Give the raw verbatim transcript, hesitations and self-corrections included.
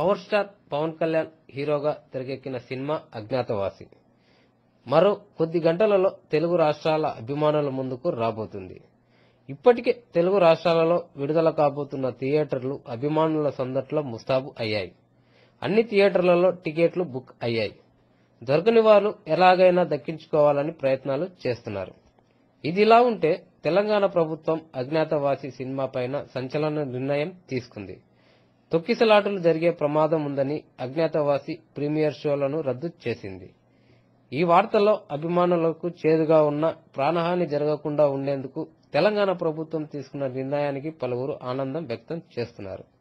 Power star Pawan Kalyan హీరోగా తెరకెక్కిన cinema Agnyaathavaasi మరో కొద్ది గంటలలో తెలుగు రాష్ట్రాల అభిమానుల ముందుకు రాబోతుంది. ఇప్పటికే తెలుగు రాష్ట్రాలలో విడుదల కాబోతున్న థియేటర్లు అభిమానుల సందట్లో ముస్తాబు అయ్యాయి. అన్ని థియేటర్లలో టికెట్లు బుక్ అయ్యాయి. దొరకని వారు ఎలాగైనా దక్కించుకోవాలని ప్రయత్నాలు చేస్తున్నారు. ఇదిలా ఉంటే తెలంగాణ ప్రభుత్వం అజ్ఞాతవాసి సినిమా పైన సంచలన నిర్ణయం తీసుకుంది. తొక్కిసలాటలు జరిగే ప్రమాదం ఉందని అజ్ఞాతవాసి ప్రీమియర్ షోలను రద్దు చేసింది. ఈ వార్తల్లో అభిమానులకు చేదుగా ఉన్న ప్రాణహాని జరగకుండా ఉండేందుకు తెలంగాణ ప్రభుత్వం తీసుకున్న నిర్ణయానికి పలువురు ఆనందం వ్యక్తం చేస్తున్నారు.